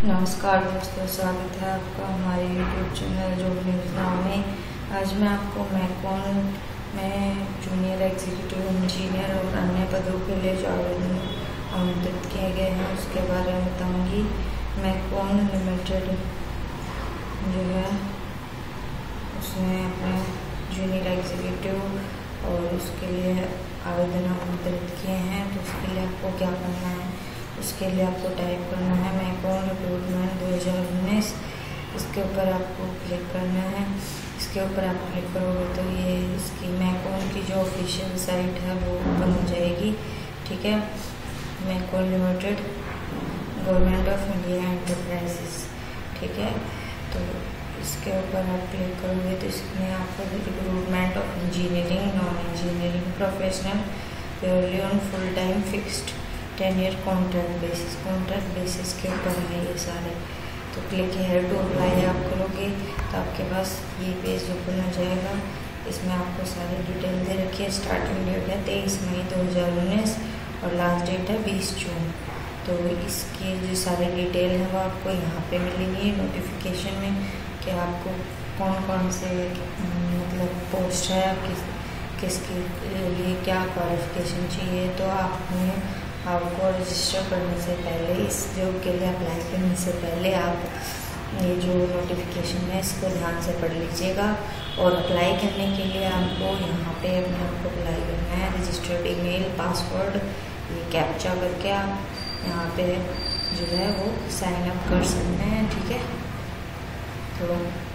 नमस्कार दोस्तों, स्वागत है आपका हमारे YouTube channel job news now में। आज मैं आपको मैकॉन में जूनियर एग्जीक्यूटिव इंजीनियर और अन्य पदों के लिए जो आवेदन आमंत्रित किए गए हैं उसके बारे में बताऊंगी। मैकॉन लिमिटेड जो है उसने अपने जूनियर एग्जीक्यूटिव और उसके लिए आवेदन आमंत्रित किए हैं। तो उसके लिए आपको क्या करना है, उसके लिए आपको टाइप करना है मैकॉन रिक्रूटमेंट 2019। इसके ऊपर आपको क्लिक करना है। इसके ऊपर आप क्लिक करोगे तो ये इसकी मैकॉन की जो ऑफिशियल साइट है वो ओपन हो जाएगी। ठीक है, MECON limited government of India enterprises. ठीक है, तो इसके ऊपर आप क्लिक करोगे तो इसमें आपको recruitment of engineering, non engineering professional purely on full time fixed 10 year contract basis के ऊपर है ये सारे। तो क्लिक हेयर टू अप्लाई आप करोगे तो आपके पास ये पेज ओपन हो जाएगा। इसमें आपको सारी डिटेल दे रखी है। स्टार्टिंग डेट है 23 मई 2019 और लास्ट डेट है 20 जून। तो इसकी जो सारी डिटेल है वो आपको यहाँ पे मिलेंगी नोटिफिकेशन में कि आपको कौन कौन से मतलब पोस्ट है, किसके लिए क्या क्वालिफिकेशन चाहिए। तो आपको रजिस्टर करने से पहले, इस जॉब के लिए अप्लाई करने से पहले आप ये जो नोटिफिकेशन है इसको ध्यान से पढ़ लीजिएगा। और अप्लाई करने के लिए आपको यहाँ पे अपने आप को अप्लाई करना है। रजिस्टर्ड ईमेल, पासवर्ड, ये कैप्चा करके आप यहाँ पे जो है वो साइन अप कर सकते हैं। ठीक है, तो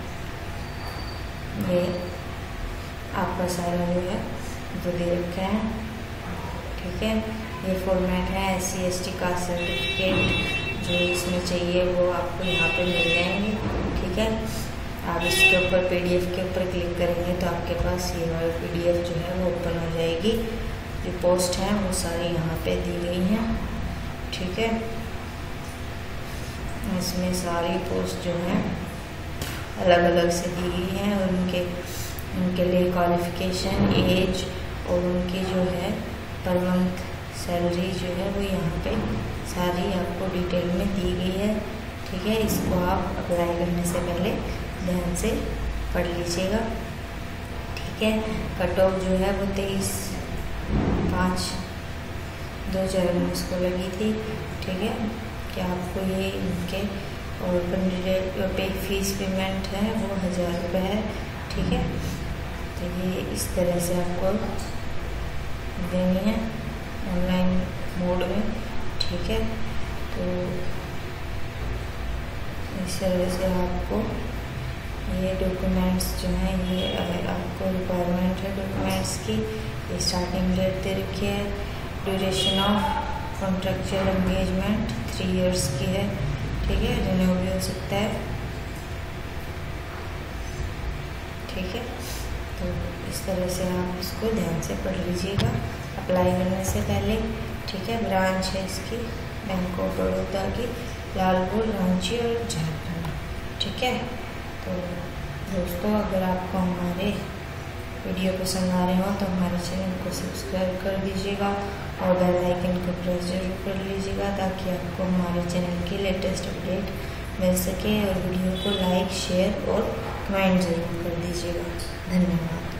ये आपका सारा जो है वो दे रखा है। ठीक है, ये फॉर्मेट है SC/ST कास्ट सर्टिफिकेट जो इसमें चाहिए वो आपको यहाँ पे मिल जाएंगे। ठीक है, आप इसके ऊपर PDF के ऊपर क्लिक करेंगे तो आपके पास ये वाली PDF जो है वो ओपन हो जाएगी। जो पोस्ट है वो सारी यहाँ पे दी गई हैं। ठीक है, इसमें सारी पोस्ट जो है अलग अलग से दी गई हैं और उनके लिए क्वालिफिकेशन, एज और उनकी जो है पर मंथ सैलरी जो है वो यहाँ पे सारी आपको डिटेल में दी गई है। ठीक है, इसको आप अप्लाई करने से पहले ध्यान से पढ़ लीजिएगा। ठीक है, कट ऑफ जो है वो 23/5/2019 को लगी थी। ठीक है, कि आपको ये इनके और पे फीस पेमेंट है वो 1000 रुपये है। ठीक है, तो ये इस तरह से आपको देनी है ऑनलाइन मोड में। ठीक है, तो इस तरह से आपको ये डॉक्यूमेंट्स जो हैं ये आपको रिक्वायरमेंट है डॉक्यूमेंट्स की। ये स्टार्टिंग डेट दे रखी है। Duration of contractual engagement 3 years की है। ठीक है, रिन्यू भी हो सकता है। ठीक है, तो इस तरह से आप इसको ध्यान से पढ़ लीजिएगा अप्लाई करने से पहले। ठीक है, ब्रांच है इसकी बैंक ऑफ बड़ौदा की, लालपुर, रांची और झारखंड। ठीक है, तो दोस्तों अगर आपको हमारे वीडियो पसंद आ रहे हो तो हमारे चैनल को सब्सक्राइब कर दीजिएगा और बेल आइकन को प्रेस जरूर कर लीजिएगा ताकि आपको हमारे चैनल की लेटेस्ट अपडेट मिल सके। और वीडियो को लाइक, शेयर और कमेंट ज़रूर कर दीजिएगा। धन्यवाद।